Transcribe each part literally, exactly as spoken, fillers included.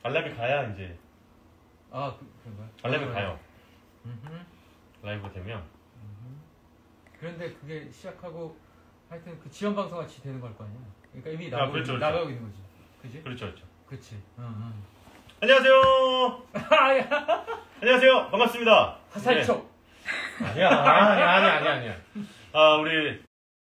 관람이 가야 이제. 아, 그, 그런가요? 관람이 어, 가요. 음흠. 라이브 되면. 음흠. 그런데 그게 시작하고 하여튼 그 지연 방송 같이 되는 걸 거 아니야. 그러니까 이미 아, 나가고, 그렇죠, 그렇죠. 나가고 있는 거지. 그지? 그렇죠, 그렇죠. 그치. 응, 응. 안녕하세요. 안녕하세요. 반갑습니다. 화살촉. 네. 아니야, 아니야, 아니야, 아니야, 아니야. 아, 우리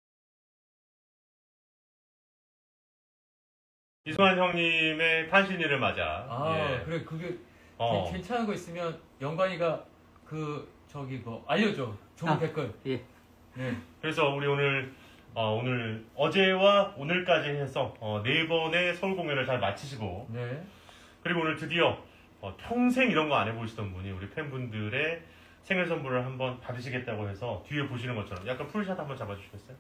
이승환 형님의 탄신일을 맞아. 아, 예. 그래. 그게 어. 게- 괜찮은 거 있으면 영관이가 그 저기 뭐 알려줘. 좋은 아. 댓글. 예. 네. 그래서 우리 오늘 어, 오늘 어제와 오늘까지 해서 어, 네 번의 서울 공연을 잘 마치시고 네. 그리고 오늘 드디어 어, 평생 이런 거 안 해보시던 분이 우리 팬분들의 생일 선물을 한번 받으시겠다고 해서 뒤에 보시는 것처럼 약간 풀샷 한번 잡아주시겠어요?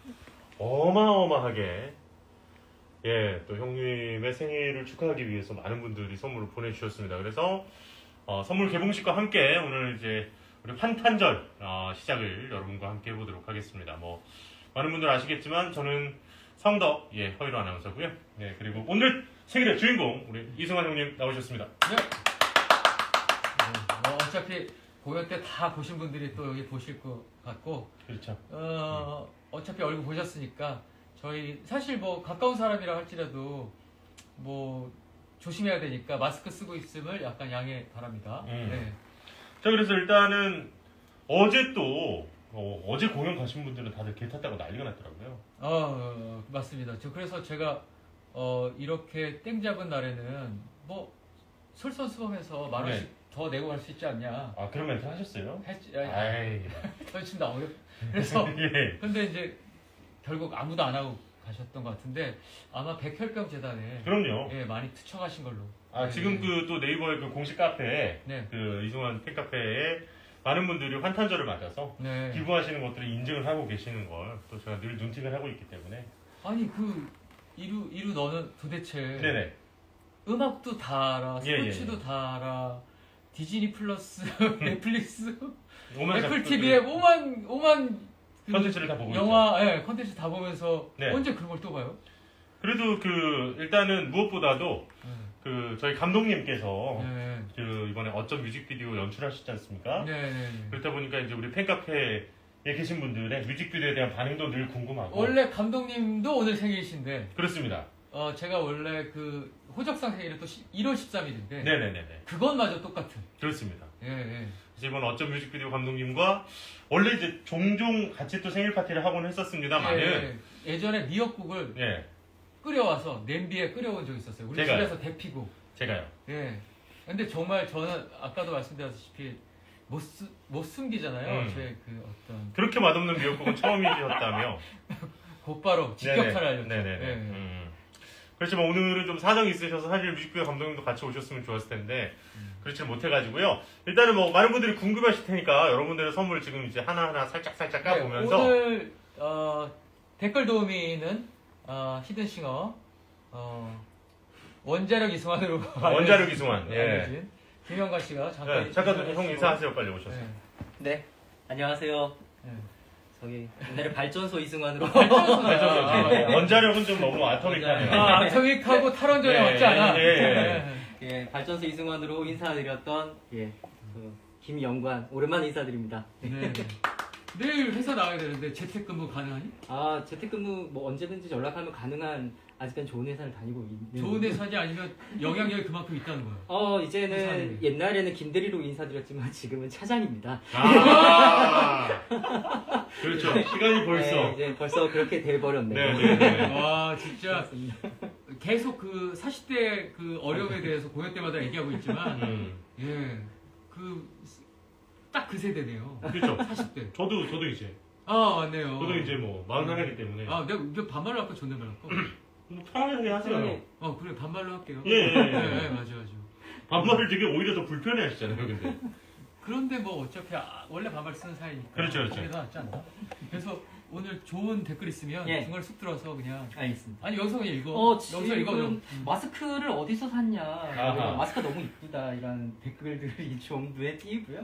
어마어마하게 예, 또 형님의 생일을 축하하기 위해서 많은 분들이 선물을 보내주셨습니다. 그래서 어, 선물 개봉식과 함께 오늘 이제 우리 환탄절 어, 시작을 여러분과 함께 해보도록 하겠습니다. 뭐 많은 분들 아시겠지만 저는 성덕 예 허이로 아나운서고요. 네 그리고 오늘 생일의 주인공 우리 이승환 형님 나오셨습니다. 네. 네. 뭐 어차피 공연 때 다 보신 분들이 또 여기 보실 것 같고. 그렇죠. 어, 어차피 얼굴 보셨으니까 저희 사실 뭐 가까운 사람이라 할지라도 뭐 조심해야 되니까 마스크 쓰고 있음을 약간 양해 바랍니다. 음. 네. 자 그래서 일단은 어제 또 어, 어제 공연 가신 분들은 다들 개 탔다고 난리가 났더라고요. 어, 맞습니다. 저 그래서 제가 어, 이렇게 땡 잡은 날에는 뭐 솔선수범해서 만 원씩 네. 더 내고 갈 수 있지 않냐. 아 그런 멘트 하셨어요? 했지. 아니, 아이. 훨씬 더 어렵. 그래서 예. 근데 이제 결국 아무도 안 하고 가셨던 것 같은데 아마 백혈병 재단에 그럼요. 예, 많이 투척하신 걸로. 아 네, 지금 네. 그 또 네이버의 그 공식 카페에 네. 그 이승환 팬카페에 많은 분들이 환탄절을 맞아서 네. 기부하시는 것들을 인증을 하고 계시는 걸 또 제가 늘 눈팅을 하고 있기 때문에 아니 그 이루 이루 너는 도대체 네네 음악도 다 알아, 예, 예, 스포츠도 예. 다 알아, 디즈니 플러스, 넷플릭스, 오만 애플 작품들, 티비에 오만 오만 그 컨텐츠를 다 보고 있죠. 영화, 예, 컨텐츠 다 보면서 네. 언제 그런 걸 또 봐요? 그래도 그 일단은 무엇보다도 그 저희 감독님께서 네, 그 이번에 어쩜 뮤직비디오 연출하셨지 않습니까? 네, 네, 네. 그렇다 보니까 이제 우리 팬카페에 계신 분들의 뮤직비디오에 대한 반응도 늘 궁금하고 원래 감독님도 오늘 생일이신데, 그렇습니다. 어 제가 원래 그 호적상 생일은 또 일월 십삼일인데, 네네네네 그것마저 똑같은. 그렇습니다. 예, 예. 그래서 이번 어쩜 뮤직비디오 감독님과 원래 이제 종종 같이 또 생일 파티를 하곤 했었습니다만은 예, 예전에 미역국을 예 끓여와서 냄비에 끓여온 적이 있었어요. 우리 제가요? 집에서 데피고. 제가요. 예. 근데 정말 저는 아까도 말씀드렸다시피 못, 쓰, 못 숨기잖아요. 음. 제 그 어떤 그렇게 맛없는 미역국은 처음이셨다며. 곧바로 직격탄을 네네. 알렸죠. 네네네. 예. 음. 그렇지만 오늘은 좀 사정이 있으셔서 사실 뮤직비디오 감독님도 같이 오셨으면 좋았을 텐데 음. 그렇지 못해가지고요. 일단은 뭐 많은 분들이 궁금하실 테니까 여러분들의 선물 지금 이제 하나하나 살짝살짝 까보면서 네, 오늘 어, 댓글 도우미는 어, 히든싱어 어, 원자력 이승환으로 원자력 이승환. 예. 알려진 김영관 씨가 잠깐 네, 잠깐 형 인사하세요. 빨리 오셔서. 네. 네. 안녕하세요. 네. 저기 옛날에 발전소 이승환으로 발전소 발전소. 아, 네. 원자력은 좀 너무 아토믹하네요. 아, 아토믹하고 탈원전에 예, 맞지 않아? 예, 예. 예, 발전소 이승환으로 인사드렸던 예, 그 김영관 오랜만에 인사드립니다. 네. 네. 내일 회사 나가야 되는데 재택근무 가능하니? 아 재택근무 뭐 언제든지 연락하면 가능한 아직은 좋은 회사를 다니고 있는. 좋은 회사니 아니면 영향력이 그만큼 있다는 거예요. 어 이제는 회사들이. 옛날에는 김대리로 인사드렸지만 지금은 차장입니다. 아, 그렇죠. 시간이 벌써. 네, 이제 벌써 그렇게 돼버렸네요. 네네네. 와 진짜 맞습니다. 계속 그 사십 대 그 어려움에 대해서 공연 때마다 얘기하고 있지만 음, 예 그 딱 그 세대네요. 그렇죠. 사십 대. 저도 저도 이제 아 맞네요. 저도 이제 뭐 마흔하나이기 때문에 아 내가 내가 반말로 할까 존댓말 할까? 뭐 편하게 하세요. 편하게. 어 그래 반말로 할게요. 예, 예, 예. 네, 맞아 맞아. 반말을 되게 오히려 더 불편해하시잖아요. 근데 그런데 뭐 어차피 아, 원래 반말 쓰는 사이니까 그렇죠, 그렇죠. 그게 더 낫지 않나? 그래서 오늘 좋은 댓글 있으면 예. 중간에 쑥 들어서 그냥 알겠습니다. 아니 여기서 그냥 읽어. 어, 여기서 읽어 좀. 지금 마스크를 어디서 샀냐. 아하. 마스크가 너무 이쁘다. 이런 댓글들이 좀 눈에 띄고요.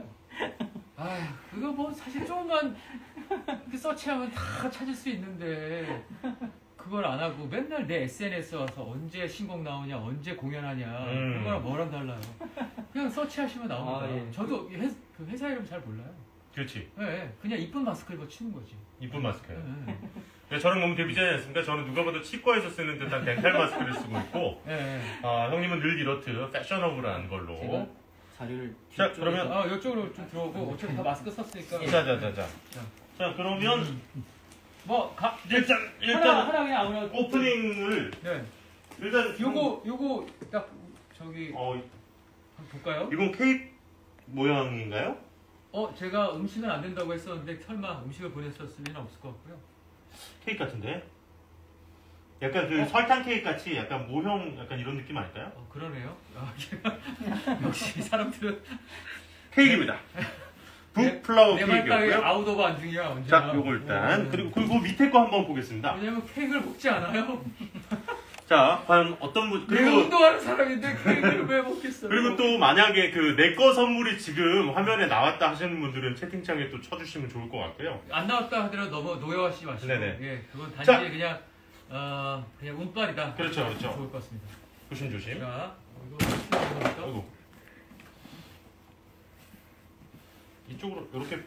아 그거 뭐 사실 조금만 이렇게 서치하면 다 찾을 수 있는데 그 그걸 안 하고 맨날 내 에스엔에스 와서 언제 신곡 나오냐, 언제 공연하냐, 음. 그거랑 뭐랑 달라요. 그냥 서치하시면 나옵니다. 아, 예. 저도 회, 그 회사 이름 잘 몰라요. 그렇지. 예, 예. 그냥 이쁜 마스크를 치는 거지. 이쁜 마스크예요. 예, 예. 네, 저랑 너무 데뷔지 않습니까? 저는 누가 봐도 치과에서 쓰는 듯한 덴탈 마스크를 쓰고 있고, 예, 예. 아, 형님은 늘 이렇듯 패셔너블한 걸로. 제가 자료를 자, 뒤쪽에서- 그러면- 아, 이쪽으로 좀 들어오고 어차피 다 마스크 썼으니까. 자, 자, 자, 자. 자. 자, 그러면 뭐 가, 일단 하나 일단 하나 그냥 아무나 오프닝을 네. 일단 요거 요거 딱 저기 어 한번 볼까요? 이건 케이크 모양인가요? 어 제가 음식은 안 된다고 했었는데 설마 음식을 보냈었을 리는 없을 것 같고요. 케이크 같은데? 약간 그 어? 설탕 케이크 같이 약간 모형 약간 이런 느낌 아닐까요? 어 그러네요. 아, 역시 사람들은 케이크입니다. 내- 북플라워 내 말따위 케이크였고요. 아웃 오브 안중이야 언제? 자, 요거 일단 그리고 그리고 밑에 거 한번 보겠습니다. 왜냐면 케이크를 먹지 않아요. 자, 과연 어떤 분 내가 그리고 운동하는 사람인데 케이크를 왜 먹겠어요? 그리고 또 만약에 그 내 거 선물이 지금 화면에 나왔다 하시는 분들은 채팅창에 또 쳐주시면 좋을 것 같고요. 안 나왔다 하더라도 너무 노여하시지 마시고. 네네. 예, 그건 단지 자. 그냥 어 그냥 운빨이다. 그렇죠, 그렇죠. 좋을 것 같습니다. 조심조심. 자, 이거 어떻게 하는 겁니까? 아이고. 이쪽으로 이렇게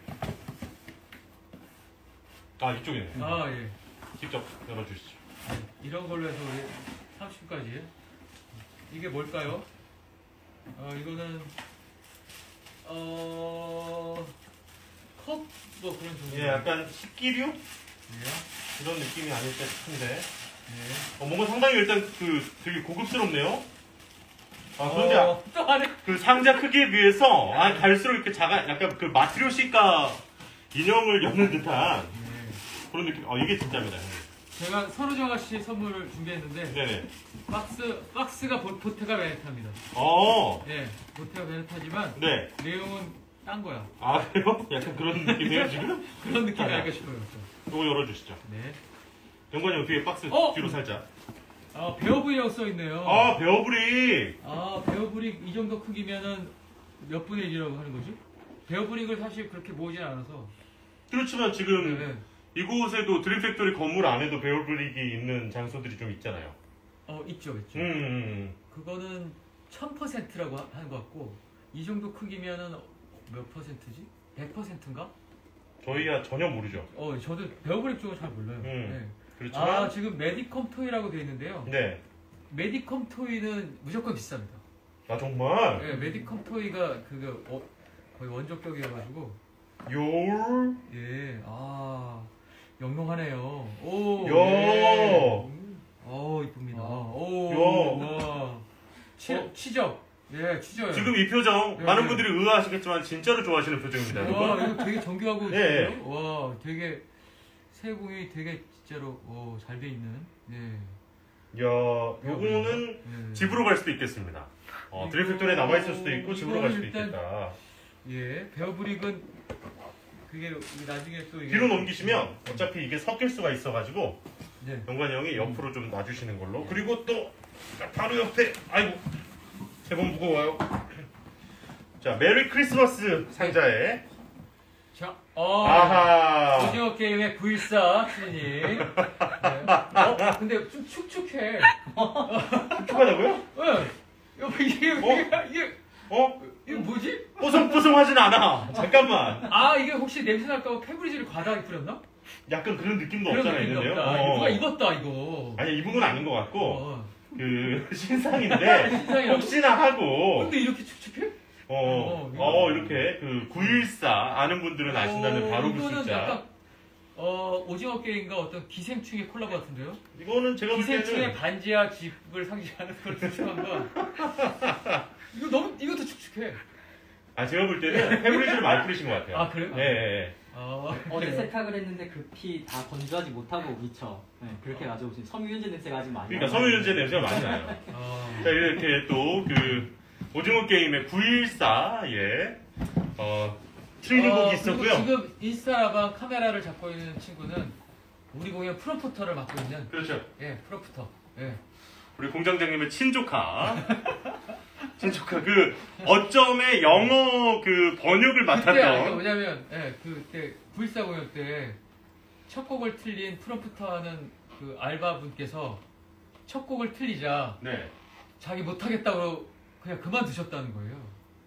아 이쪽이네. 아 예. 직접 열어주시죠. 이런 걸로 해서 우리 삼십 분까지. 이게 뭘까요? 어, 이거는, 어, 컵? 뭐 그런 종류. 예, 약간 식기류 예. 이런 느낌이 아닐까 싶은데. 예. 어, 뭔가 상당히 일단 그 되게 고급스럽네요. 아 그런데 아- 어, 또 안에. 그 상자 크기에 비해서 아 갈수록 이렇게 작아 약간 그 마트료시카 인형을 여는 듯한 예. 그런 느낌. 아 이게 진짜입니다. 제가 선우정 아씨 선물을 준비했는데, 네네. 박스, 박스가 보, 보테가 베네타입니다. 어. 예. 보테가 베네타지만, 네. 내용은 딴 거야. 아 그래요? 약간 그런 느낌이에요 지금? 그런 느낌이 아, 아닐까 싶어요. 이거 열어주시죠. 네. 영관이 형 뒤에 박스 어! 뒤로 살짝. 아, 베어브리라고 써있네요. 아 베어브릭. 아, 베어브릭 이 정도 크기면은 몇 분의 일이라고 하는 거지? 베어브릭을 사실 그렇게 모으진 않아서. 그렇지만 지금 네. 이곳에도 드림팩토리 건물 안에도 베어브릭이 있는 장소들이 좀 있잖아요. 어, 있죠, 있죠. 음, 음. 그거는 천 퍼센트라고 하는 것 같고, 이 정도 크기면은 몇 퍼센트지? 백 퍼센트인가? 저희야 전혀 모르죠. 어, 저도 베어브릭 쪽은 잘 몰라요. 음, 네. 그렇지만 아, 지금 메디컴 토이라고 되어 있는데요. 네. 메디컴 토이는 무조건 비쌉니다. 아 정말 네, 메디컴 토이가 그거 어, 거의 원조격이어가지고. 요. 예, 아, 영롱하네요. 오, 야. 예. 오, 이쁩니다. 아. 오, 야. 와. 치, 어? 치적. 예, 치적이요. 지금 이 표정 네, 많은 네. 분들이 의아하시겠지만 진짜로 좋아하시는 표정입니다. 와, 여러분. 이거 되게 정교하고 예. 있어요. 와, 되게 세공이 되게 진짜로 오, 잘 돼 있는. 예. 야, 요거는 예. 집으로 갈 수도 있겠습니다. 어, 이거- 드림팩토리에 남아 있을 수도 있고 집으로 갈 수도 이거는 일단- 있겠다. 예, 베어브릭은 그게 나중에 또 이게 뒤로 넘기시면 어차피 이게 섞일 수가 있어가지고 네. 영관이 형이 옆으로 좀 놔주시는 걸로. 그리고 또 바로 옆에 아이고 제법 무거워요. 자 메리 크리스마스 상자에 자, 어. 아하 오징어 게임의 구일사 시님. 네. 어, 근데 좀 축축해. 축하하다고요? 응. 이거 이게 어? 이게 이게 어? 이게 뭐지? 뽀송뽀송하진 않아. 잠깐만. 아 이게 혹시 냄새 날까봐 페브리즈를 과다하게 뿌렸나? 약간 그런 느낌도 그런 없잖아 느낌이 있는데요. 없다. 어. 누가 입었다 이거. 아니 입은 건 아닌 것 같고 어. 그 신상인데 신상이라고? 혹시나 하고 근데 이렇게 축축해? 어, 어, 어, 이거- 이렇게 그 구일사 아는 분들은 아신다는 어, 바로 그 이거는 숫자. 약간 어 오징어 게임과 어떤 기생충의 콜라보 같은데요? 이거는 제가 볼 기생충의 때는 반지하 집을 상징하는 그런 축축한 거. 이거 너무 이것도 축축해. 아 제가 볼 때는 페브리즈를 많이 뿌리신 것 같아요. 아, 그래요? 예, 예. 어, 어제 세탁을 했는데 급히 다 건조하지 못하고 미쳐. 네, 그렇게 가져오신 섬유유연제 냄새가 아직 많이 그러니까 나요. 섬유유연제 냄새가 많이 나요. 어. 자 이렇게 또 그 오징어 게임의 구일사 예, 어 트레이닝복이 어, 그리고 있었고요. 지금 인스타라방 카메라를 잡고 있는 친구는 우리 공연 프로포터를 맡고 있는 그렇죠. 예 프로포터. 예. 우리 공장장님의 친조카. 친조카 그 어점의 영어 그 번역을 그때 알죠? 맡았던. 왜냐면 예 그때 구일사 공연 때 첫 곡을 틀린 프로포터 하는 그 알바분께서 첫 곡을 틀리자 네. 자기 못하겠다고 그냥 그만두셨다는 거예요.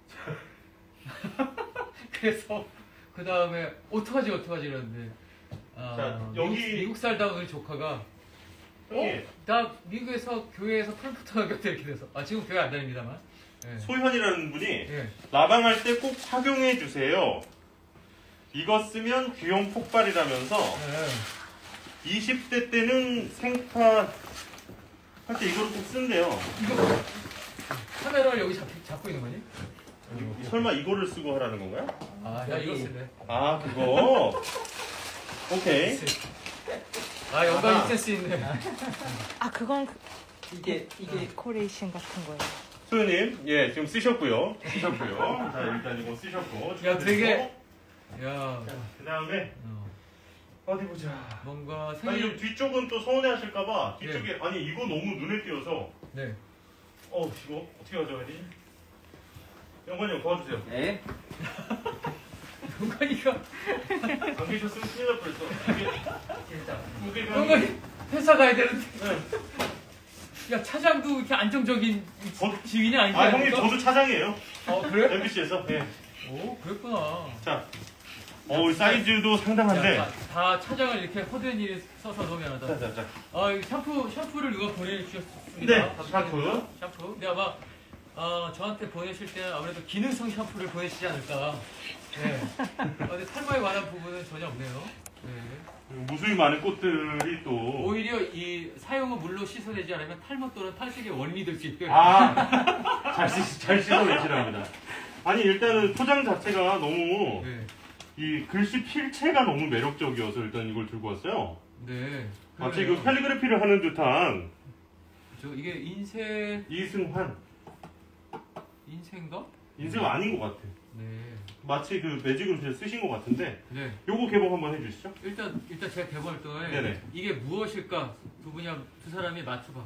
그래서 그 다음에 어떡하지 어떡하지 이랬는데 아, 자, 여기- 미국, 미국 살다 오는 조카가 형님, 어? 나 미국에서 교회에서 프랑크푸르트 학교 때 이렇게 돼서 아 지금 교회 안 다닙니다만 예. 소현이라는 분이 예. 라방할 때 꼭 착용해 주세요. 이거 쓰면 귀염 폭발이라면서 예. 이십 대 때는 생파 할 때 이거를 꼭 쓴대요. 이거 카메라를 여기 잡, 잡고 있는 거니? 설마 이거를 쓰고 하라는 건가요? 아, 야 이거 쓸래. 아, 그거. 오케이. 아, 영광 아하. 센스 있네. 아 그건 그 이게 이게 데코레이션 같은 거예요. 소연님, 예, 지금 쓰셨고요. 쓰셨고요. 자, 일단 이거 쓰셨고. 야, 되게- 야, 그 다음에 어, 어디 보자. 뭔가 아니, 생일. 좀 뒤쪽은 또 서운해하실까봐 뒤쪽에 아니 이거 너무 눈에 띄어서 네. 어 이거 어떻게 가져가야 되지? 영관이 형 도와주세요. 네. 영광이가 안 계셨으면 큰일 날 뻔했어. 이게 진짜 무게감이. 영광이 회사 가야 되는데. 네. 야 차장도 이렇게 안정적인 어? 지위는 아니지 아 형님 않을까? 저도 차장이에요. 어 그래? 엠비씨에서. 예. 오 그랬구나. 자, 어 사이즈도 상당한데. 야, 다, 다 차장을 이렇게 허드렛 일에 써서 너무 미안하다. 자, 자, 자. 아, 이 샴푸, 샴푸를 누가 보내주셨습니다. 네, 감사드립니다. 샴푸. 샴푸. 근데 아마, 어, 저한테 보내실 때는 아무래도 기능성 샴푸를 보내시지 않을까. 네. 아, 근데 탈모에 관한 부분은 전혀 없네요. 네. 무수히 많은 꽃들이 또. 오히려 이 사용은 물로 씻어내지 않으면 탈모 또는 탈색의 원인이 될 수 있고요. 아, 잘, 씻, 잘 씻어내시랍니다. 아니, 일단은 포장 자체가 너무, 네. 이 글씨 필체가 너무 매력적이어서 일단 이걸 들고 왔어요. 네. 마치 그러네요. 그 캘리그래피를 하는 듯한 저 이게 인쇄, 이승환. 인쇄인가? 인쇄가 아닌 것 같아. 네. 마치 그 매직으로 그냥 쓰신 것 같은데, 네. 요거 개봉 한번 해주시죠. 일단 일단 제가 개봉할 동안에 네네. 이게 무엇일까 두 분이 한- 두 사람이 맞춰봐.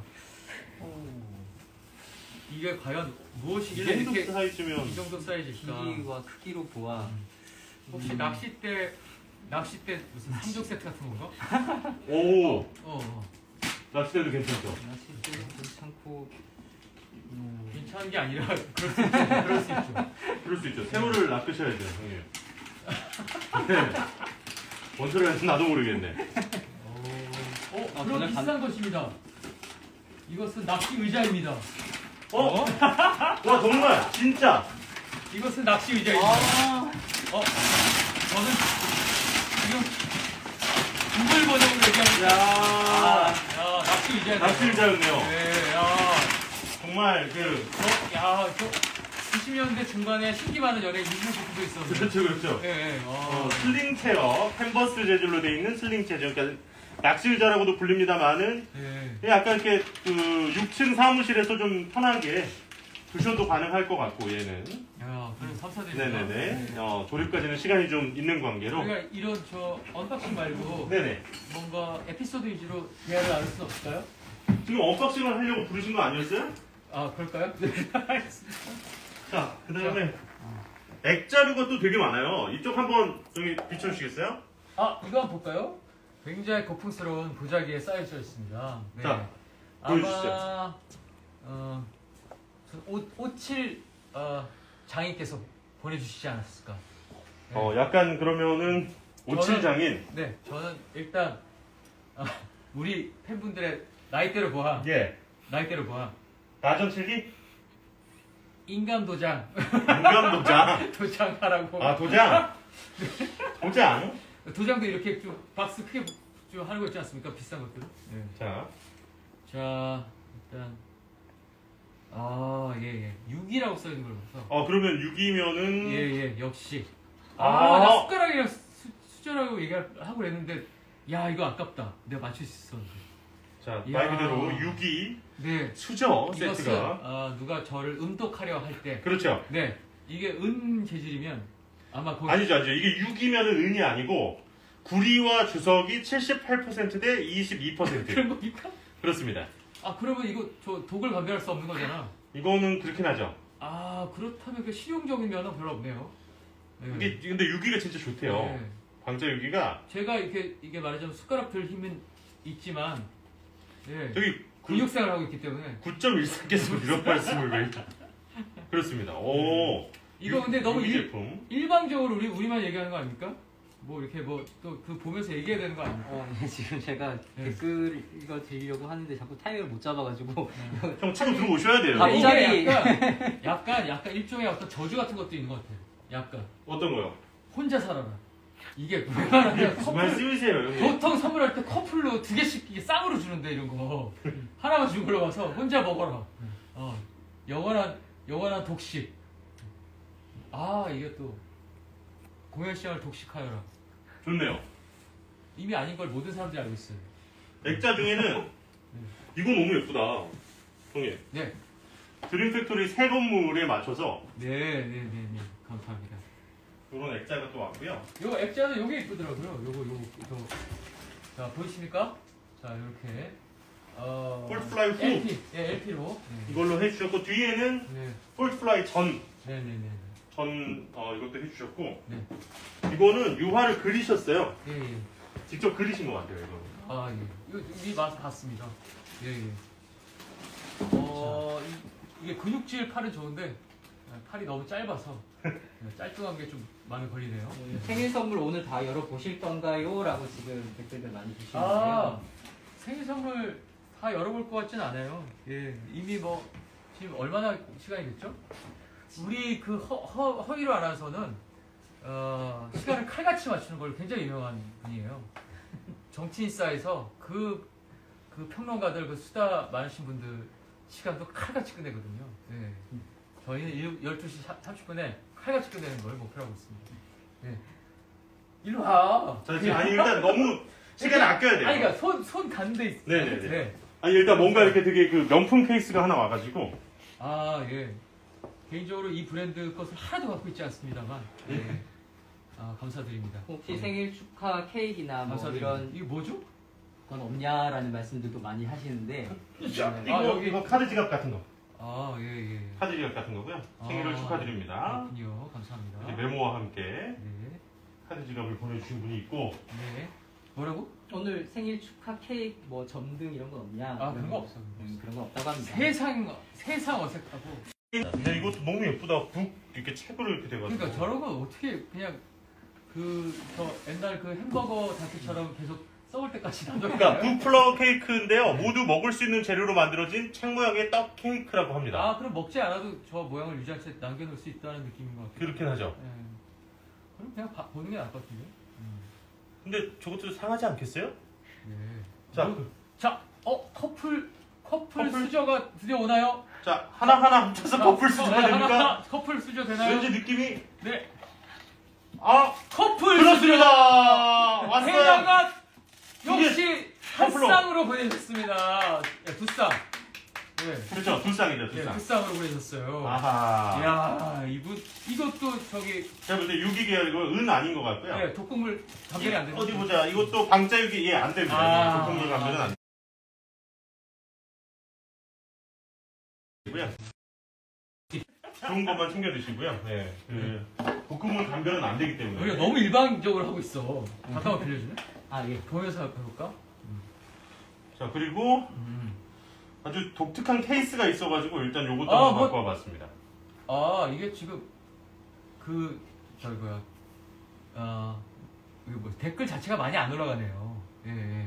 이게 과연 이 무엇이길래 정도 이렇게 사이즈면. 이 정도 사이즈일까? 길이와 크기로 보아 혹시 낚싯대 낚싯대 무슨 삼종 세트 같은 건가? 오, 어. 어. 낚싯대도 괜찮죠. 낚싯대 괜찮고 음, 괜찮은 게 아니라 그럴 수 있죠. 그럴 수 있죠. 그럴 수 있죠. 새우를 낚으셔야 돼요, 형님. 네. 뭔 소리 하는지 나도 모르겠네. 어, 아, 그런 전혀 비싼 것입니다. 이것은 낚시 의자입니다. 어? 와, 정말, 진짜. 이것은 낚시 의자입니다. 아 어, 저는 지금 구글 번역을 얘기합니다. 야, 야, 낚시 의자. 낚시 의자였네요. 네, 야, 정말 그, 어, 야, 저 구십 년대 중반에 신기 많은 연예 인물 부부도 있었는데. 그렇죠, 그렇죠. 네, 네, 어, 어, 슬링 체어, 캔버스 재질로 되어 있는 슬링 체어. 그러니까 낚시 의자라고도 불립니다만은 네. 약간 이렇게 그 육 층 사무실에서 좀 편하게 두셔도 가능할 것 같고 얘는. 야, 그럼 감사드립니다. 네네네. 어, 조립까지는 시간이 좀 있는 관계로. 우리가 이런 저 언박싱 말고 네네. 뭔가 에피소드 위주로 대화를 나눌 수 없을까요? 지금 언박싱을 하려고 부르신 거 아니었어요? 아, 그럴까요? 네. 자, 그 다음에 액자류가 또 되게 많아요. 이쪽 한번 저기 비춰주시겠어요? 아, 이거 한번 볼까요? 굉장히 고풍스러운 보자기에 쌓여져 있습니다. 네. 자, 보여주시죠. 아마 어, 오, 오칠 어, 장인께서 보내주시지 않았을까. 네. 어, 약간 그러면은 오칠장인. 네, 저는 일단 아, 우리 팬분들의 나이대로 보아, 예. 나이대로 보아 나전칠기? 인감 도장 인감도장. 도장하라고. 아, 도장? 도장? 도장도 이렇게 좀 박스 크게 좀 하는 거 있지 않습니까? 비싼 것들. 네. 자, 자, 일단 아, 예, 예. 육이라고 써 있는 걸 봐서. 어, 그러면 육이면은. 예, 예, 역시. 아, 아. 나 숟가락이랑 수, 수저라고 얘기하고 그랬는데, 야, 이거 아깝다. 내가 맞출 수 있었는데. 자, 이야. 말 그대로 육이 네. 수저 이것은 세트가. 아, 누가 저를 음독하려 할 때, 그렇죠. 네, 이게 은 재질이면 아마 거기 아니죠, 아니죠. 이게 육이면은 은이 아니고, 구리와 주석이 칠십팔 퍼센트 대 이십이 퍼센트. 그런 겁니까? 그렇습니다. 아, 그러면 이거 저 독을 감별할 수 없는 거잖아. 이거는 그렇긴 하죠. 아, 그렇다면 그 실용적인 면은 별로 없네요. 네. 이게, 근데 유기가 진짜 좋대요. 네. 광자 유기가. 제가 이렇게 이게 말하자면 숟가락 들 힘은 있지만 예. 저기 근육생활 하고 있기 때문에. 구 점 일사께서 이런 말씀을 왜? 그렇습니다. 오. 이거 근데 너무 유기 일, 제품. 일방적으로 우리 우리만 얘기하는 거 아닙니까? 뭐 이렇게 뭐 또 그 보면서 얘기해야 되는 거 아닙니까? 어, 네, 지금 제가 네. 댓글 이거 드리려고 하는데 자꾸 타이밍을 못 잡아가지고 형 치고 들어오셔야 돼요. 아, 이게 갑자기. 약간, 약간 약간 일종의 어떤 저주 같은 것도 있는 것 같아요. 약간 어떤 거요? 혼자 살아라. 이게 왜 말하냐? 무슨 말씀이세요, 형님? 보통 선물할 때 커플로 두 개씩 이게 쌍으로 주는데 이런 거 하나만 주고 걸어가서 혼자 먹어라. 어 영원한 영원한 독식. 아 이게 또 공연 시장을 독식하여라. 좋네요. 이미 아닌 걸 모든 사람들이 알고 있어요. 액자 중에는 이거 너무 예쁘다. 형님. 네, 드림 팩토리 새 건물에 맞춰서 네, 네, 네, 네. 감사합니다. 이런 액자가 또 왔고요. 요 액자는 요게 이쁘더라고요. 요거 요거 요. 자 보이십니까? 자 이렇게 어 폴트플라이 후 엘피 예 엘피로 네. 이걸로 해주셨고 뒤에는 네, 폴트플라이 전, 네, 네, 네. 전 어, 이것도 해주셨고 네. 이거는 유화를 그리셨어요. 예, 예. 직접 그리신 것 같아요. 이거. 아, 예. 이거 이 맛 봤습니다. 예, 예. 어, 이, 이게 근육질 팔은 좋은데 팔이 너무 짧아서 짤뚱한 게 좀 많이 걸리네요. 생일 선물 오늘 다 열어보실 건가요? 라고 지금 댓글들 많이 주시는데요. 아, 생일 선물 다 열어볼 것 같진 않아요. 예, 이미 뭐 지금 얼마나 시간이 됐죠? 우리 그 허, 허, 허이로 아나운서는 어, 시간을 칼같이 맞추는 걸 굉장히 유명한 분이에요. 정치인사에서 그, 그 평론가들, 그 수다 많으신 분들 시간도 칼같이 끝내거든요. 예. 저희는 열두 시 삼십 분에 칼같이 끝내는 걸 목표로 하고 있습니다. 예. 일로 와. 자, 지금 아니 일단 너무 시간을 아껴야 돼요. 아니, 그러니까 손, 손 간데 있어. 네네네. 네. 아니 일단 뭔가 이렇게 되게 그 명품 케이스가 하나 와가지고 아, 예. 개인적으로 이 브랜드 것을 하나도 갖고 있지 않습니다만, 예. 아, 감사드립니다. 혹시 생일 축하 케이크나 뭐 감사드립니다. 이런 이게 뭐죠? 건 없냐라는 말씀들도 많이 하시는데 자, 네. 이거 아, 여기- 이거 카드 지갑 같은 거, 아, 예, 예. 카드 지갑 같은 거고요. 생일을 아, 축하드립니다. 그렇군요. 감사합니다. 이렇게 메모와 함께 네. 카드 지갑을 보내주신 분이 있고 네. 뭐라고? 오늘 생일 축하 케이크 뭐 점등 이런 건 없냐? 아, 그런 거 없어. 음, 그런 거 없다고 합니다. 세상, 세상 어색하고. 근데 이것도 너무 예쁘다. 북 이렇게 책으로 이렇게 돼가지고. 그러니까 저런 거 어떻게 그냥 그, 저 옛날 그 햄버거 다큐처럼 계속 썩을 때까지 놔둬. 그러니까 북플라워 케이크인데요. 모두 먹을 수 있는 재료로 만들어진 책 모양의 떡 케이크라고 합니다. 아, 그럼 먹지 않아도 저 모양을 유지할 때 남겨놓을 수 있다는 느낌인 것 같아요. 그렇긴 하죠. 예. 그럼 그냥 봐- 보는 게 나을 것 같은데. 음. 근데 저것도 상하지 않겠어요? 네. 자, 뭐, 자, 어 커플 커플, 커플? 수저가 드디어 오나요? 자 하나 하나 합쳐서 자, 커플 어, 수저가 네, 됩니까? 하나, 커플 수저 되나요? 왠지 느낌이 네. 아 커플 그렇습니다. 왔어요. 해당한 두 개, 역시 한 커플로. 쌍으로 보내주셨습니다. 야, 두 쌍. 네. 그렇죠. 두 쌍이죠. 두 네, 쌍. 두 쌍으로 보내셨어요. 아하. 이야, 이분 이것도 저기 제가 볼 때 유기 계열이고 은 아닌 것 같고요. 네, 독극물 감별이 안 되는 어디 보자. 이것도 방자유기 예 안 됩니다. 아. 독극물 감별은 안 되고요. 좋은 것만 챙겨 드시고요. 네. 그 독극물 감별은 안 되기 때문에. 우리가 너무 일방적으로 하고 있어. 잠깐만 빌려주네. 아 예. 보면서 해볼까? 자 그리고 음. 아주 독특한 케이스가 있어가지고 일단 요것도 아, 한번 뭐- 갖고 와봤습니다. 아 이게 지금 그 저기 뭐야 아 이게 뭐 댓글 자체가 많이 안 올라가네요. 예. 예.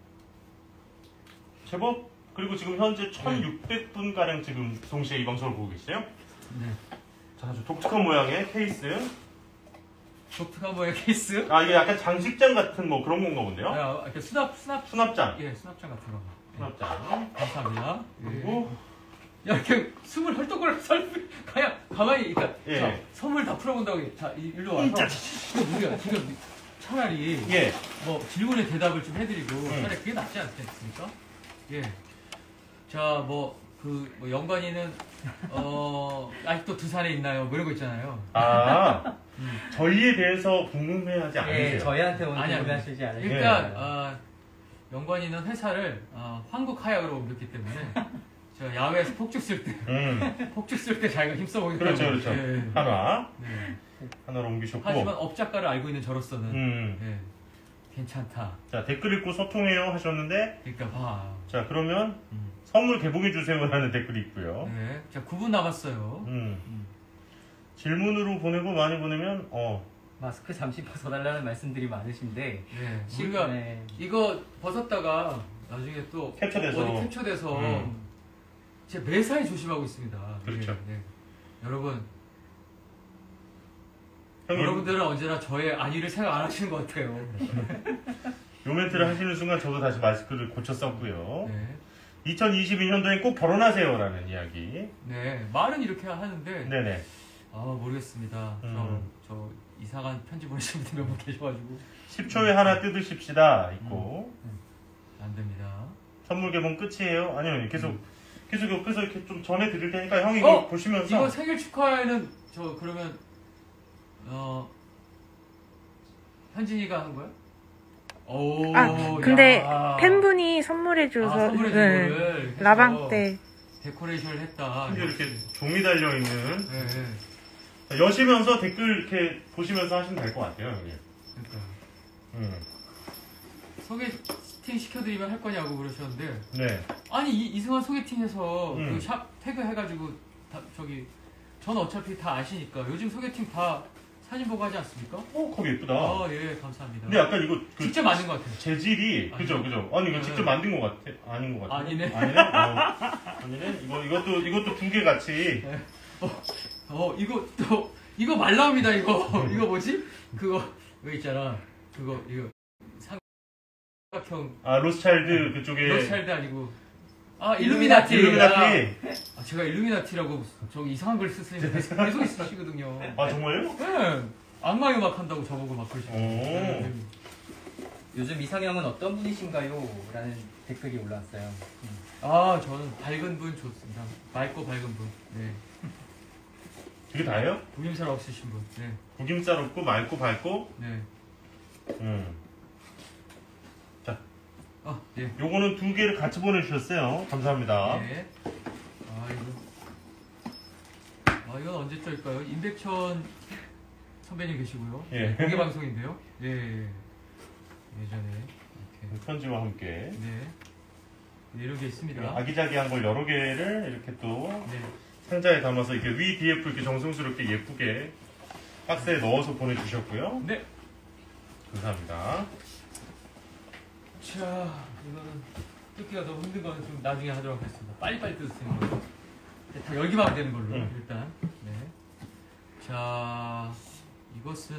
제법 그리고 지금 현재 천육백 분 가량 지금 동시에 이 방송을 보고 계세요. 네. 자 아주 독특한 모양의 케이스. 독특한 뭐야 케이스? 아 이게 약간 장식장 같은 뭐 그런 건가 본데요. 아, 이렇게 수납 수납 수납장. 예 수납장 같은 거. 예. 수납장. 감사합니다. 예. 그리고 야 이렇게 숨을 헐떡거려 살 그냥 가만히 그러니까 예. 자, 선물 다 풀어본다고 자 이- 일로 와서 이거 우리가 지금 차라리 예. 뭐 질문에 대답을 좀 해드리고 음. 차라리 그게 낫지 않겠습니까? 예. 자, 뭐, 그, 뭐, 영관이는, 어, 아직도 두산에 있나요? 뭐 이런 거 있잖아요. 아 음. 저희에 대해서 궁금해하지 예, 않으세요? 저희한테 오늘 아니, 아니. 궁금하시지 않으세요? 그러니까, 예. 어, 영관이는 회사를, 어, 한국 하약으로 옮겼기 때문에, 저 야외에서 폭죽 쓸 때, 음 폭죽 쓸 때 자기가 힘써보기 그렇죠 때문에. 그렇죠. 예. 한화 네. 하나로 옮기셨고. 하지만 업 작가를 알고 있는 저로서는, 음 예. 괜찮다. 자, 댓글 읽고 소통해요 하셨는데, 그러니까 봐. 자, 그러면 음. 선물 개봉해주세요라는 댓글이 있고요. 네. 자, 구 분 남았어요. 음. 음. 질문으로 보내고 많이 보내면, 어, 마스크 잠시 벗어달라는 말씀들이 많으신데 네. 시- 우리가 네. 이거 벗었다가 나중에 또 캡처돼서. 어디 캡처돼서 음. 제 매사에 조심하고 있습니다. 그렇죠. 네, 네. 여러분, 형님, 여러분들은 언제나 저의 안위를 생각 안 하시는 것 같아요. 요 멘트를 하시는 순간 저도 다시 마스크를 고쳐 썼고요. 네. 이천이십이 년도엔 꼭 결혼하세요라는 이야기. 네. 말은 이렇게 하는데 네네. 아 모르겠습니다. 음. 저, 저 이상한 편지 보내신 분들 몇 분 계셔가지고 십 초에 하나 뜯으십시다. 있고. 안 됩니다. 선물 개봉 끝이에요? 아니요, 계속, 계속 옆에서 이렇게 좀 전해드릴 테니까 형이 이거 어? 보시면서. 이거 생일 축하에는 저 그러면 어 현진이가 한 거야? 오, 아, 근데 야. 팬분이 선물해줘서 아, 선물해 준 네. 거를 해서 라방 때 데코레이션을 했다. 심지어 이렇게 종이 달려있는. 네, 네. 자, 여시면서 댓글 이렇게 보시면서 하시면 될 것 같아요, 형님. 그러니까 음. 소개팅 시켜드리면 할 거냐고 그러셨는데 네. 아니 이, 이승환 소개팅에서 음. 그 샵 태그 해가지고 다, 저기 전 어차피 다 아시니까 요즘 소개팅 다 사진 보고 하지 않습니까? 어, 컵 예쁘다. 아 예 감사합니다. 근데 약간 이거 그 직접 만든 것 같아요. 재질이 그죠 아니요. 그죠. 아니 이거 네. 직접 만든 것 같아. 아닌 것 같아. 아니네. 아니네. 어. 아니네. 이거 이것도 이것도 두 개 같이. 어 이거 또 이거 말 나옵니다 이거 이거 뭐지? 그거 이거 있잖아 그거 이거 삼각형 아 로스차일드 그쪽에. 러스차일드 아니고 아 일루미나티 일루미나티. 아 제가 일루미나티라고 저기 이상한 글 쓰시는 계속 계속 있으시거든요. 아 정말요? 네 악마의 음악 한다고 저보고 막 그러시고. 오. 네. 요즘 이상형은 어떤 분이신가요? 라는 댓글이 올라왔어요. 아 저는 밝은 분 좋습니다. 맑고 밝은 분. 네. 그게 다예요? 구김살 없으신 분. 네. 구김살 없고 맑고 밝고. 네. 음. 아 예. 요거는 두 개를 같이 보내주셨어요. 감사합니다. 네. 아 이거 아 이건 언제 쩔까요? 임백천 선배님 계시고요. 예. 공개 방송인데요. 예. 예. 예전에 이렇게 편지와 함께 네. 네, 이런 게 있습니다. 아기자기한 걸 여러 개를 이렇게 또 네. 상자에 담아서 이렇게 위 디에프 이렇게 정성스럽게 예쁘게 박스에 넣어서 보내주셨고요. 네. 감사합니다. 자, 이거는 뜯기가 너무 힘든 거는 좀 나중에 하도록 하겠습니다. 빨리빨리 뜯으시는 걸로. 네, 다 열기만 하면 되는 걸로 응. 일단. 네. 자, 이것은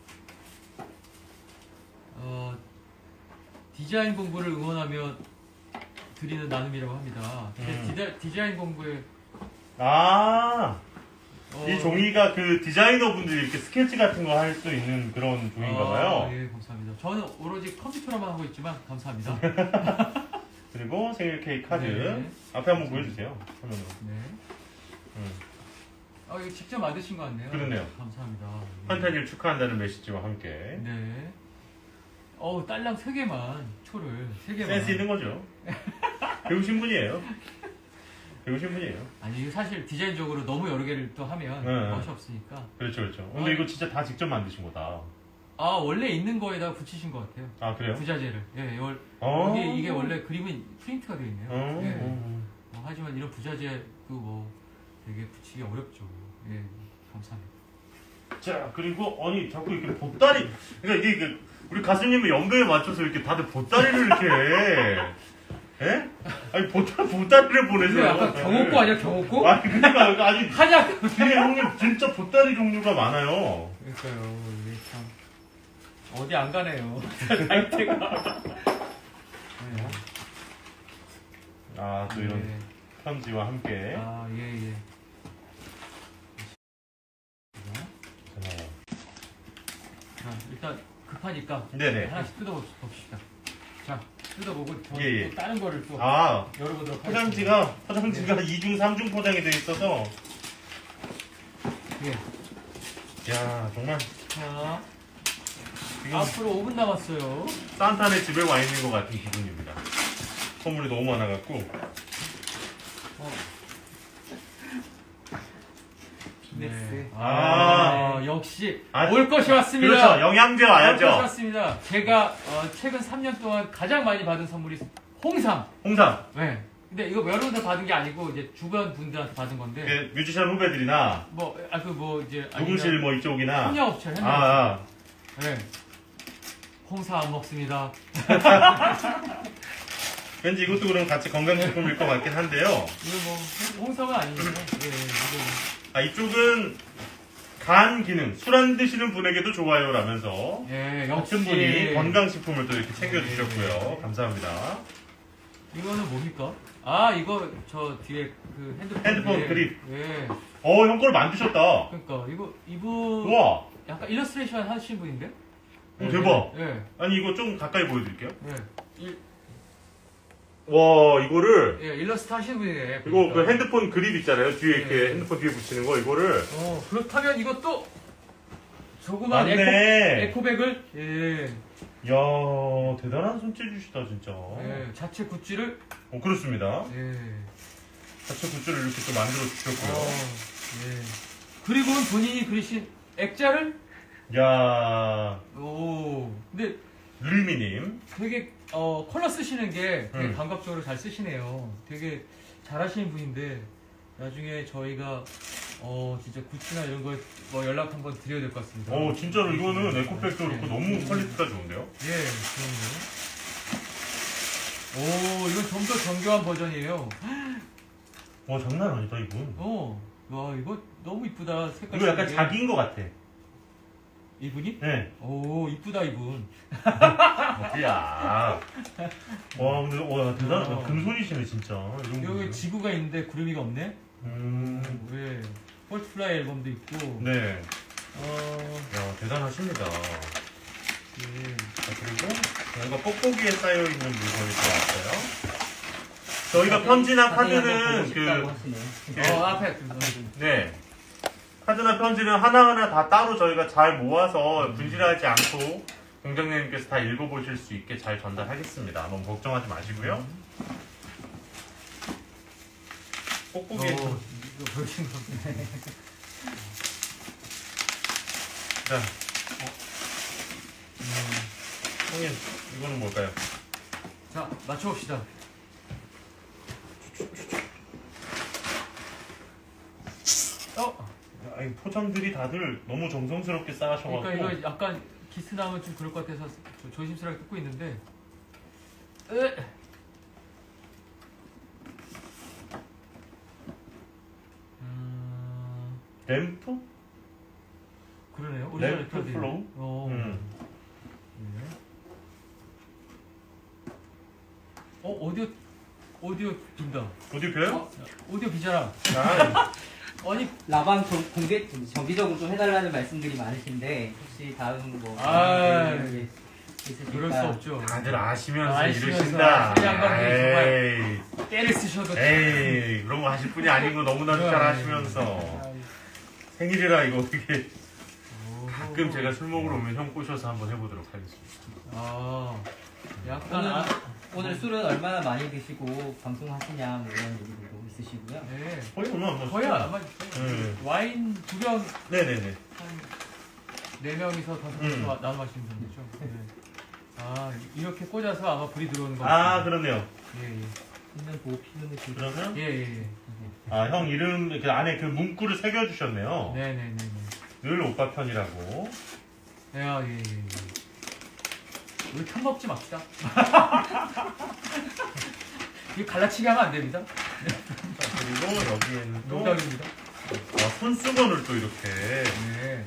어, 디자인 공부를 응원하며 드리는 나눔이라고 합니다. 제 음. 디자, 디자인 공부에 아, 어, 이 종이가 그 디자이너 분들이 이렇게 스케치 같은 거 할 수 있는 그런 종인가 아, 봐요. 예, 감사합니다. 저는 오로지 컴퓨터로만 하고 있지만 감사합니다. 그리고 생일 케이크 카드. 네. 앞에 한번 보여주세요. 화면으로. 네. 음. 아, 이거 직접 만드신 거 같네요. 그러네요. 감사합니다. 예. 환타기를 축하한다는 메시지와 함께. 네. 어우, 딸랑 세 개만, 초를 세 개만. 센스 있는 거죠. 배우신 분이에요. 배우신 분이에요. 아니, 이거 사실 디자인적으로 너무 여러 개를 또 하면 네. 멋이 없으니까. 그렇죠, 그렇죠. 근데 아, 이거 진짜 다 직접 만드신 거다. 아, 원래 있는 거에다가 붙이신 것 같아요. 아, 그래요? 부자재를. 예, 월, 어. 여기 이게 원래 그림은 프린트가 되어 있네요. 어. 예. 어. 뭐, 하지만 이런 부자재도 뭐 되게 붙이기 어렵죠. 예, 감사합니다. 자, 그리고 아니 자꾸 이렇게 보따리. 그러니까 이게 그 우리 가수님의 연배에 맞춰서 이렇게 다들 보따리를 이렇게 해. 예? 아니 보따 보따리를 이거 보내줘요. 약간 경옥고 아니야, 경옥고? 아니 그러니까 아니 한약! 뒤에 형님 진짜 보따리 종류가 많아요. 그러니까요, 이게 참. 어디 안 가네요. 나이테가. 네. 아, 또 이런 네. 편지와 함께. 아, 예, 예. 자, 일단 급하니까 네네. 하나씩 뜯어봅시다. 자, 뜯어보고 저 예, 예. 또 다른 거를 또 아, 열어보도록 하겠습니다. 포장지가 포장지가 이중 삼중 포장이 되어 있어서. 예. 야, 정말 자, 지금 앞으로 오 분 남았어요. 산타네 집에 와 있는 것 같은 기분입니다. 선물이 너무 많아갖고. 어. 기네스. 네. 아, 아, 역시 아, 올 것이 왔습니다. 그렇죠. 영양제 올 것이 와야죠. 왔습니다. 제가 어, 최근 삼 년 동안 가장 많이 받은 선물이 홍삼. 홍삼. 네. 근데 이거 여러분들 받은 게 아니고 이제 주변 분들한테 받은 건데. 그 뮤지션 후배들이나 뭐, 아, 그 뭐 이제. 녹음실 뭐 이쪽이나. 협력업체, 협력업체. 아, 아. 네. 홍삼 안 먹습니다. 왠지 이것도 그럼 같이 건강식품일 것 같긴 한데요. 이거 뭐 홍삼은 아니죠. 네, 이거. 아, 이쪽은 간 기능, 술 안 드시는 분에게도 좋아요라면서 예, 역시. 같은 분이 건강식품을 또 이렇게 챙겨주셨고요. 네. 감사합니다. 이거는 뭡니까? 아, 이거 저 뒤에 그 핸드폰. 핸드폰 뒤에. 그립. 예. 어, 형 걸 만드셨다. 그러니까 이거 이분 우와. 약간 일러스트레이션 하신 분인데? 오, 대박. 예. 아니, 이거 좀 가까이 보여드릴게요. 예. 일, 와, 이거를. 예, 일러스트 하시는 분이네. 이거 보니까. 그 핸드폰 그립 있잖아요. 뒤에 네. 이렇게 핸드폰 뒤에 붙이는 거, 이거를. 어, 그렇다면 이것도 조그만 에코, 맞네. 에코백을 예. 이야, 대단한 손재주시다, 진짜. 예, 자체 굿즈를 어, 그렇습니다. 예. 자체 굿즈를 이렇게 또 만들어 주셨고요. 어, 예. 그리고 본인이 그리신 액자를 야, 오. 근데 르미님. 되게 어, 컬러 쓰시는 게 되게 음. 감각적으로 잘 쓰시네요. 되게 잘하시는 분인데 나중에 저희가 어 진짜 굿즈나 이런 거 뭐 연락 한번 드려야 될 것 같습니다. 오, 진짜로 이거는 에코백도 그렇고 네. 너무 퀄리티가 좋은데요? 예, 그럼요. 오, 이건 좀 더 정교한 버전이에요. 와, 장난 아니다, 이분. 어, 와 이거 너무 이쁘다. 색깔. 이거 약간 게. 자기인 것 같아. 이분이? 네. 오, 이쁘다 이분. 야. 와, 근데, 와, 대단하다. 어. 금손이시네, 진짜. 이런 여기 분들. 지구가 있는데 구름이가 없네. 음. 왜? 폴트플라이 앨범도 있고. 네. 어, 야, 대단하십니다. 예. 자, 그리고 저희가 뽁뽁이에 쌓여있는 물건이 또 왔어요. 저희가 편지나 카드는 그, 하시네. 어, 앞에. 네. 카드나 편지는 하나하나 다 따로 저희가 잘 모아서 분실하지 않고 공장장님께서 다 읽어보실 수 있게 잘 전달하겠습니다. 너무 걱정하지 마시고요. 뽁뽁이에. 어, 이거 보신 거. 자, 어. 형님, 이거는 뭘까요? 자, 맞춰봅시다. 어? 아, 이 포장들이 다들 너무 정성스럽게 쌓으셔가지고. 그러니까 이거 약간 기스 나면 좀 그럴 것 같아서 조- 조심스럽게 뜯고 있는데. 으. 음, 램프? 그러네요. 램프 카드. 플로우? 어. 음. 네. 어, 오디오 오디오 빈다. 어디 봬요? 어, 오디오 비잖아. 아, 아니, 라방 정- 공개 정기적으로 좀 해달라는 말씀들이 많으신데 혹시 다음 뭐 아, 게 있으실까? 그럴 수 없죠. 다들 아시면서, 아시면서 이러신다. 이 양반들이 에이, 깨를 쓰셔도. 에이, 그런 거 하실 분이 아니고 너무나도 잘 아시면서. 아이, 생일이라 이거 어떻게. 오. 가끔 제가 술 먹으러 오면 형 꼬셔서 한번 해보도록 하겠습니다. 아, 약간 오늘, 아, 오늘 술은 얼마나 많이 드시고 방송하시냐 뭐 이런 얘기들도 있으시고요. 네. 거의 얼마 안 거의 마셨죠? 아마 네. 와인 두 병 한 네네네. 네 명이서 다섯 명이서 음. 마- 나눠 마시는 정도죠. 네. 아, 이렇게 꽂아서 아마 불이 들어오는 거 아, 같아요. 그러네요. 예, 예. 있는 보호 필름을 좀 그러면, 예, 예, 예. 아, 형 이름, 그 안에 그 문구를 새겨주셨네요. 네, 네, 네, 네. 늘 오빠 편이라고. 네, 아, 예, 예, 예. 우리 편 먹지 맙시다. 이거 갈라치기 하면 안 됩니다. 자, 그리고 여기에는 또, 농담입니다. 아, 손수건을 또 이렇게. 네.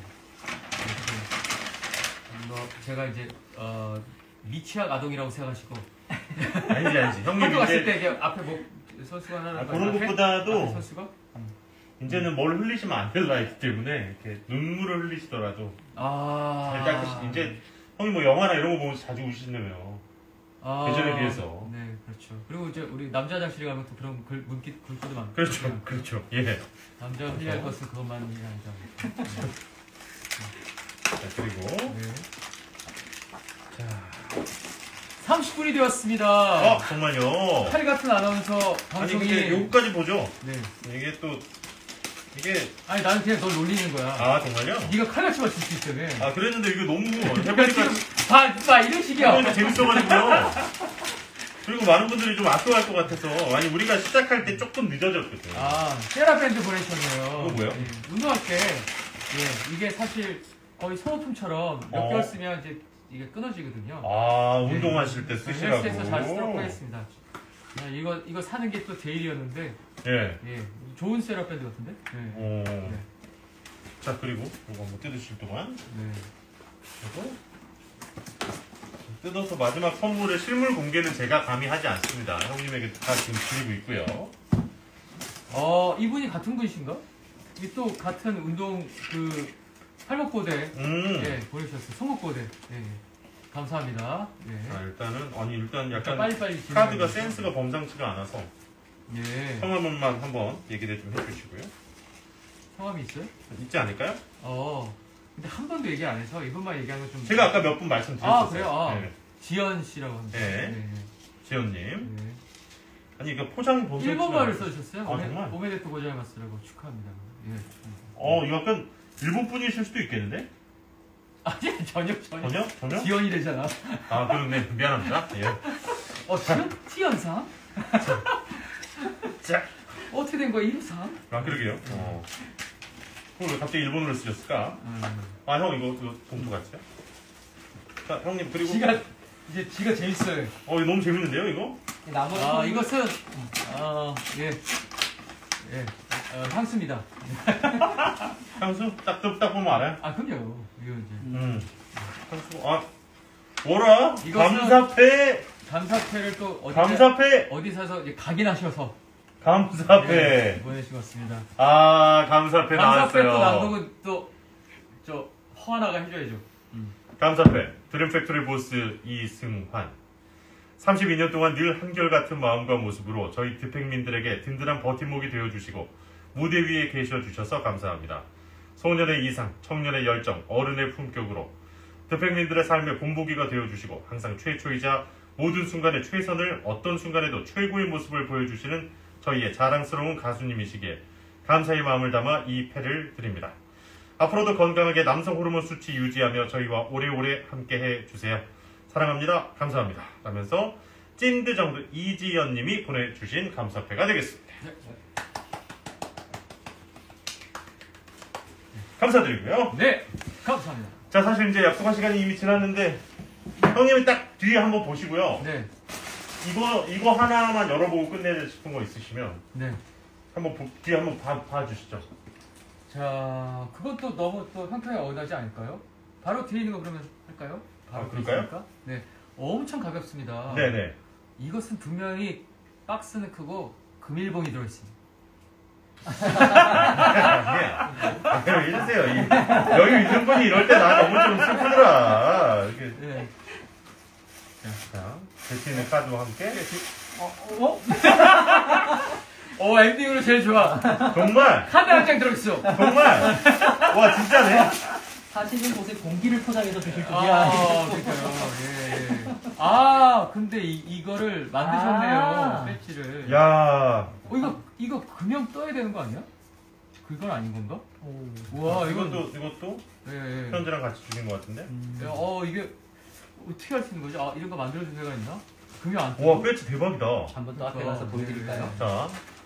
이거 제가 이제 어, 미취학 아동이라고 생각하시고 아니지, 아니지. 형님 학교 갔을 이제, 때 이게 앞에 뭐 선수가 하나 아, 그런 것보다도, 선수가 이제는 뭘 흘리시면 안 될 나이기 때문에, 이렇게 눈물을 흘리시더라도, 아 잘 닦으시, 이제, 형이 뭐 영화나 이런 거 보면서 자주 우시는데요. 아, 예전에 비해서. 네, 그렇죠. 그리고 이제 우리 남자 화장실에 가면 또 그런 글, 문깃 글귀도 많고 그렇죠, 그렇죠. 예. 남자가 흘려야 할 것은 그것만이 아니다. 자, 그리고, 네. 자. 삼십 분이 되었습니다. 어, 정말요. 칼 같은 아나운서 아니, 방송이 근데 요거까지 보죠. 네. 이게 또, 이게 아니 나는 그냥 널 놀리는 거야. 아 정말요? 네가 칼같이 맞출 수 있다며. 아 그랬는데 이게 너무 그러니까 지금 해보니까 봐, 봐 이런 식이야. 해보니까 재밌어가지고요. 그리고 많은 분들이 좀 아쉬워할 것 같아서 아니 우리가 시작할 때 조금 늦어졌거든. 아 세라밴드 보내셨네요. 이거 뭐예요? 예, 운동할 때 예, 이게 사실 거의 소모품처럼 몇 어. 개월 쓰면 이제 이게 끊어지거든요. 아 예. 운동하실 때 쓰시라고. 헬스에서 잘 쓰도록 하겠습니다. 아, 이거 이거 사는 게 또 제일이었는데 예. 예, 좋은 세라밴드 같은데. 예. 오. 네. 자 그리고 이거 한번 뜯으실 동안 네. 그리고 뜯어서 마지막 선물의 실물 공개는 제가 감히 하지 않습니다. 형님에게 다 지금 드리고 있고요. 어 이분이 같은 분이신가? 이 또 같은 운동 그 팔목고대 음. 예 보내주셨어요. 송목고대 예, 예. 감사합니다. 예. 자 일단은 아니 일단 약간 빨리빨리 카드가 진행해 센스가 범상치가 않아서 예. 성함만 한번 얘기를 좀 해주시고요. 성함이 있어요? 있지 않을까요? 어. 근데 한 번도 얘기 안 해서 이분만 얘기하는 건 좀. 제가 아까 몇 분 말씀드렸었어요. 아 그래요? 아. 네. 지연 씨라고 합니다. 네. 지연님. 네. 아니 이거 포장이 범상치가 일본말을 않아서. 써주셨어요. 아, 정말? 오메데토 고자이마스라고 축하합니다. 예. 어 이거 약간 일본 분이실 수도 있겠는데? 아니 전혀 전혀. 전혀? 전혀? 지연이 되잖아. 아 그러네. 미안합니다. 예. 어 지연? 지연상? 자. 어떻게 된 거야 이름상? 아 그러게요. 어. 그걸 왜 갑자기 일본어를 쓰셨을까? 음. 아 형 이거 이거 봉투 같이요? 자 형님 그리고 지가 이제 지가 재밌어요. 어 이거 너무 재밌는데요 이거? 나머지 아 이것은 아 예. 예. 어, 향수입니다. 향수? 딱, 딱, 딱 보면 알아요? 아 그럼요. 이거 이제 음. 향수, 아, 뭐라? 이것은- 감사패! 감사패를 또 어디 감사패! 어디 사서 이제 각인하셔서 감사패! 예, 보내주셨습니다. 아, 감사패 감사패 나왔어요. 또 낭독은 또저 허하나가 해줘야죠. 감사패. 드림팩토리 보스 이승환. 삼십이 년 동안 늘 한결같은 마음과 모습으로 저희 드팩민들에게 든든한 버팀목이 되어주시고 무대 위에 계셔주셔서 감사합니다. 소년의 이상, 청년의 열정, 어른의 품격으로 드팩민들의 삶의 본보기가 되어주시고 항상 최초이자 모든 순간의 최선을 어떤 순간에도 최고의 모습을 보여주시는 저희의 자랑스러운 가수님이시기에 감사의 마음을 담아 이 패를 드립니다. 앞으로도 건강하게 남성 호르몬 수치 유지하며 저희와 오래오래 함께해 주세요. 사랑합니다. 감사합니다. 라면서 찐드정드 이지연님이 보내주신 감사패가 되겠습니다. 감사드리고요. 네, 감사합니다. 자, 사실 이제 약속한 시간이 이미 지났는데 형님이 딱 뒤에 한번 보시고요. 네, 이거 이거 하나만 열어보고 끝내야 싶은 거 있으시면 네. 한번 보- 뒤에 한번 봐, 봐주시죠. 자, 그것도 너무 또 형평에 어긋나지 않을까요? 바로 뒤에 있는 거 그러면 할까요? 바로 아, 그럴까요? 있으니까? 네, 엄청 가볍습니다. 네네. 이것은 분명히 박스는 크고 금일봉이 들어있습니다. 아, 그냥 이러세요. 이, 여유 있는 분이 이럴 때 나 너무 좀 슬프더라. 이렇게. 네. 자, 제티 있는 카드와 함께. 어? 어? 어, 엔딩으로 제일 좋아. 정말, 카드 한 장 들어있어. 정말. 와, 진짜네. 사시는 곳에 공기를 포장해서 드실 아, 줄이야. 그러니까요. 예, 예. 아, 근데 이, 이거를 만드셨네요. 아. 배지를. 야, 어, 이거, 이거 금형 떠야 되는 거 아니야? 그건 아닌 건가? 오. 우와, 이건. 이것도, 이것도 예, 예. 편지랑 같이 주신 것 같은데. 야, 어, 이게 어떻게 할 수 있는 거지? 아, 이런 거 만들어준 데가 있나? 금형 안 와, 뜨고? 배지 대박이다. 한번 또 앞에 가서 보여드릴까요? 자,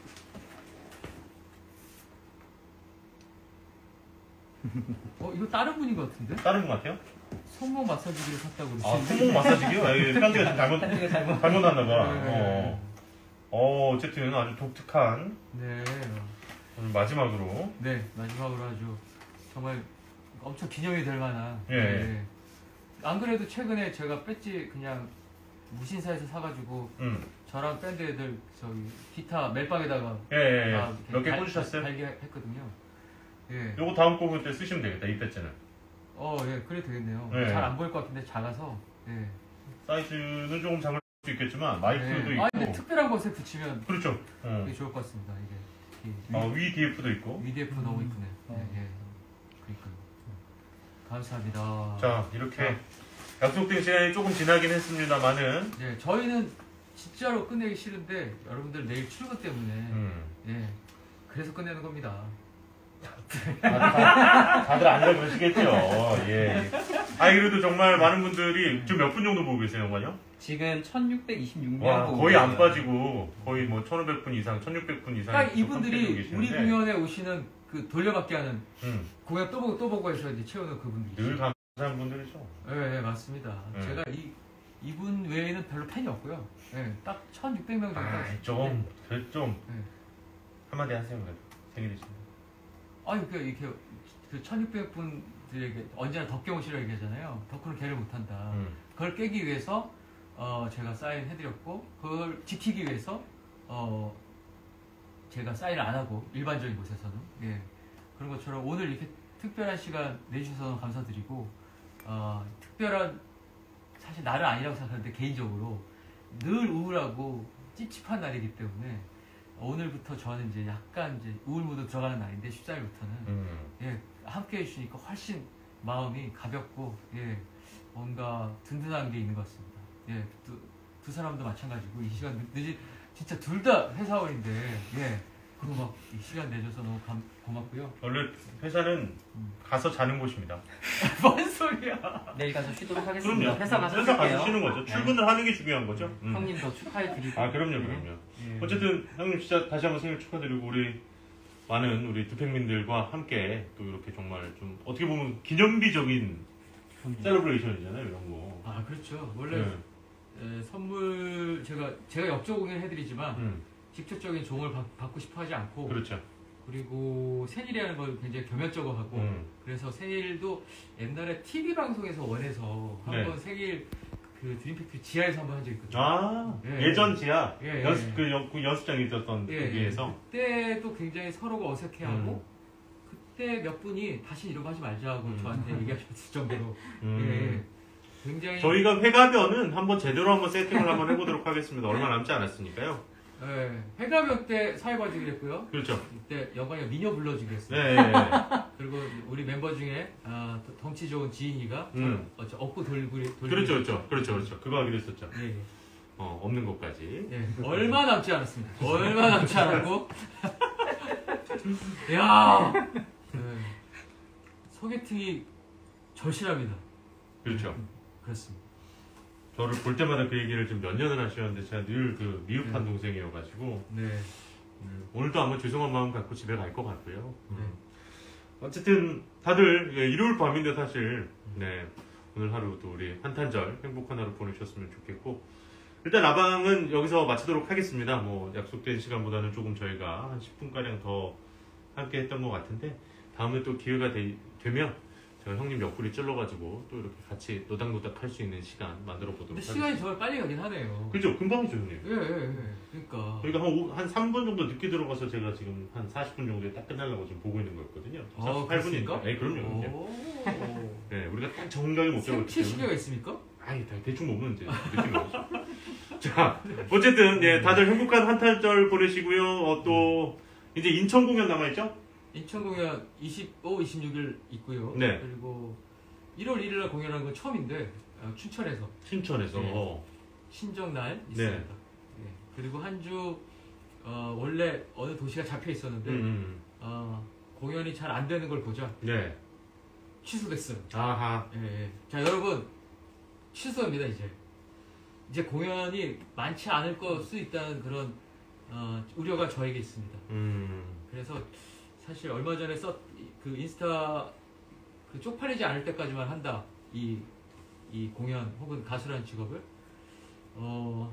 어, 이거 다른 분인 것 같은데? 다른 분 같아요? 손목 마사지기를 샀다고 아, 그러시는데. 손목 마사지기요? 아, 이게 편지가 좀 잘못, 편지가 잘못. 잘못 났나봐. 네. 어. 어, 어쨌든 아주 독특한 네. 오늘 마지막으로. 네, 마지막으로 아주 정말 엄청 기념이 될 만한. 예. 네. 안 그래도 최근에 제가 배지 그냥 무신사에서 사가지고 음. 저랑 밴드 애들 저기 기타 멜빵에다가 예, 예, 다 예. 몇 개 달- 꽂으셨어요? 달기했거든요. 예. 요거 다음 곡은 때 쓰시면 되겠다, 이 배지는. 어, 예, 그래 되겠네요. 네. 잘 안 보일 것 같은데 작아서. 예. 사이즈는 조금 작을 수 있겠지만, 마이크도 예. 있고. 아, 근데 특별한 곳에 붙이면 그렇죠. 어. 되게 좋을 것 같습니다. 이게. 이- 어, 위 디에프도 있고. 위디에프 너무 이쁘네. 어. 예, 예. 그러니까. 감사합니다. 자, 이렇게 약속된 시간이 조금 지나긴 했습니다만은, 예, 저희는 진짜로 끝내기 싫은데 여러분들 내일 출근 때문에 음. 예, 그래서 끝내는 겁니다. 아, 다, 다들 안 그러시겠죠. 예. 아, 그래도 정말 많은 분들이 지금 몇 분 정도 보고 계세요, 영화요? 지금 천육백이십육 명 와, 보고 거의 안 계세요. 빠지고 거의 뭐 천오백 분 이상, 천육백 분 이상. 딱 이분들이 우리 공연에 오시는 그 돌려받기 하는 음, 공연 또 보고 또 보고 해서 이제 채우는 그분들이. 늘 감사한 분들이죠. 네, 네, 맞습니다. 네. 제가 이 이분 외에는 별로 팬이 없고요. 네, 딱 천육백 명 정도. 아, 좀, 그래 좀 네. 한마디 하세요, 그래도 생일이시네. 아니 그 이렇게 그 천육백 분들에게 언제나 덕경 씨라고 얘기하잖아요. 덕후는 개를 못한다. 음. 그걸 깨기 위해서 어, 제가 사인 해드렸고 그걸 지키기 위해서 어, 제가 사인을 안 하고 일반적인 곳에서는 예. 그런 것처럼 오늘 이렇게 특별한 시간 내주셔서 감사드리고 어, 특별한 사실 날은 아니라고 생각하는데 개인적으로 늘 우울하고 찝찝한 날이기 때문에 오늘부터 저는 이제 약간 이제 우울 모드 들어가는 날인데 십사일부터는 음. 예, 함께 해주시니까 훨씬 마음이 가볍고 예, 뭔가 든든한 게 있는 것 같습니다. 예, 두, 두 사람도 마찬가지고 이 시간 늦, 늦이 진짜 둘 다 회사원인데 예, 그거 막 이 시간 내줘서 너무 감, 고맙고요. 원래 회사는 음. 가서 자는 곳입니다. 뭔 소리야? 내일 가서 쉬도록 하겠습니다. 그럼요. 회사 가서 회사 쉴게요. 가서 쉬는 거죠. 네. 출근을 하는 게 중요한 거죠. 음. 형님 더 축하해드리고. 아, 그럼요, 네. 그럼요. 예. 어쨌든 형님 진짜 다시 한번 생일 축하드리고 우리 많은 우리 두팩민들과 함께 또 이렇게 정말 좀 어떻게 보면 기념비적인 셀러브레이션이잖아요, 이런 거. 아 그렇죠. 원래 네. 예, 선물 제가 제가 역적 공연 해드리지만 음, 직접적인 종을 받, 받고 싶어하지 않고 그렇죠. 그리고 생일이라는 걸 굉장히 겸연쩍어 하고 음. 그래서 생일도 옛날에 티비 방송에서 원해서 한번 네. 생일 그 드림팩트 지하에서 한번 한 적이 있거든요. 아, 예, 예전 지하 예, 연습 예. 그, 연, 그 연습장에 있었던 예, 거기에서 그때도 굉장히 서로가 어색해하고 음. 그때 몇 분이 다시 이런 거 하지 말자고 음. 저한테 얘기하셨을 정도로 음. 예, 굉장히 저희가 회가변은 한번 제대로 한번 세팅을 한번 해보도록 하겠습니다. 얼마 남지 않았으니까요. 예, 회가변 때 사회 봐주기로 했고요. 그렇죠. 이때 영광이가 미녀 불러주기로 했어요. 네, 네, 네. 그리고 우리 멤버 중에 아, 더- 덩치 좋은 지인이가 음. 어, 저 업고 돌고 돌고 그렇죠, 그렇죠, 그렇죠, 그렇죠. 그거 하기로 했었죠. 예, 예. 어, 없는 것까지. 예, 얼마 남지 않았습니다. 얼마 남지 않았고, 야, 예, 소개팅이 절실합니다. 그렇죠. 그렇습니다. 저를 볼 때마다 그 얘기를 좀 몇 년을 하셨는데 제가 늘 그 미흡한 네. 동생이어가지고 네, 음, 오늘도 아마 죄송한 마음 갖고 집에 갈 것 같고요. 음. 네. 어쨌든 다들 예, 일요일 밤인데 사실 네, 오늘 하루도 우리 한탄절 행복한 하루 보내셨으면 좋겠고 일단 라방은 여기서 마치도록 하겠습니다. 뭐 약속된 시간보다는 조금 저희가 한 십 분가량 더 함께 했던 것 같은데 다음에 또 기회가 되, 되면 제가 형님 옆구리 찔러가지고 또 이렇게 같이 노닥노닥 할 수 있는 시간 만들어 보도록 근데 하겠습니다. 시간이 정말 빨리 가긴 하네요. 그죠? 금방이죠 형님. 예, 예, 예. 그러니까. 저희가 한, 오- 한 삼 분 정도 늦게 들어가서 제가 지금 한 사십 분 정도에 딱 끝나려고 지금 보고 있는 거였거든요. 아, 사십팔 분이니까. 그렇습니까? 네, 그럼요. 그럼요. 오. 네, 우리가 딱 정각에 못 잡았기 생체 때문에. 시계가 있습니까? 아이, 다 대충 보면 이제 느낌이 오죠. 자, 어쨌든, 예, 다들 행복한 한탄절 보내시고요. 어, 또, 이제 인천 공연 남아있죠? 인천 공연 이십오, 이십육일 있고요. 네. 그리고 일월 일일 날 공연한 건 처음인데 어, 춘천에서 신천에서. 네. 어. 신정날 있습니다. 네. 예. 그리고 한 주 어, 원래 어느 도시가 잡혀 있었는데 음, 어, 공연이 잘 안 되는 걸 보자 네. 취소됐어요. 아하. 예, 예. 자 여러분 취소입니다 이제. 이제 공연이 많지 않을 것 수 있다는 그런 어, 우려가 저에게 있습니다. 음, 그래서 사실 얼마 전에 썼 그 인스타 그 쪽팔리지 않을 때까지만 한다 이, 이 공연 혹은 가수라는 직업을 어,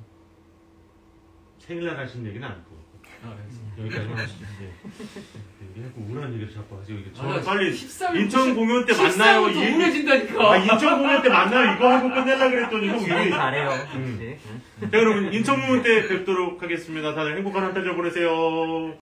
생일날 하신 얘기는 아니고. 아, 알겠습니다. 여기까지만 하시죠. 예. 얘기하고 우울한 얘기를 자꾸 하시고. 이게 아, 저는 빨리 십삼 일 인천 공연 때 만나요. 이 얘기. 우울해진다니까. 아, 인천 공연 때 만나요. 이거 하고 끝내려고 그랬더니 형 진행 이게. 잘해요. 음. 네. 자, 여러분, 인천 공연 때 뵙도록 하겠습니다. 다들 행복한 한탄절 보내세요.